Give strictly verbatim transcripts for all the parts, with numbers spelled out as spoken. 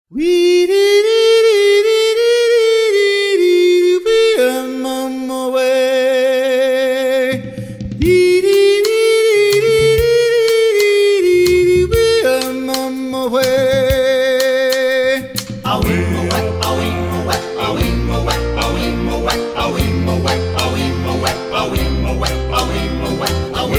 We did it, we are on my way. We did it, we are on my way. Away, away, away, away, away, away, away, away, away, away, away, away, away, away, away, away,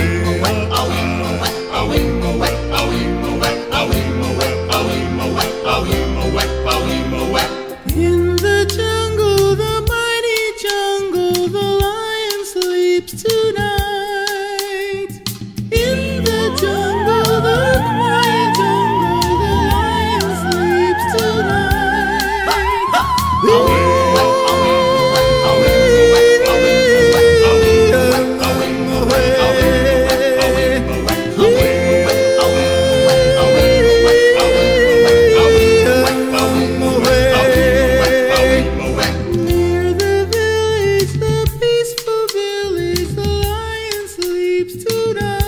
in the jungle, the mighty jungle, the lion sleeps tonight. In the jungle, the quiet jungle, the lion sleeps tonight. Near the village, the peaceful village, the lion sleeps tonight.